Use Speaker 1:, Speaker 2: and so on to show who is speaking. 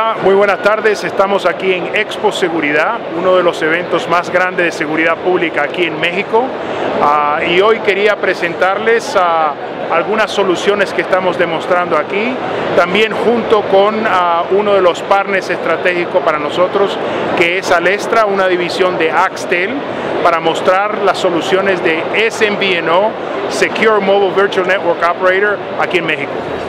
Speaker 1: Hola, muy buenas tardes. Estamos aquí en Expo Seguridad, uno de los eventos más grandes de seguridad pública aquí en México. Y hoy quería presentarles algunas soluciones que estamos demostrando aquí, también junto con uno de los partners estratégicos para nosotros, que es Alestra, una división de Axtel, para mostrar las soluciones de SMVNO, Secure Mobile Virtual Network Operator, aquí en México.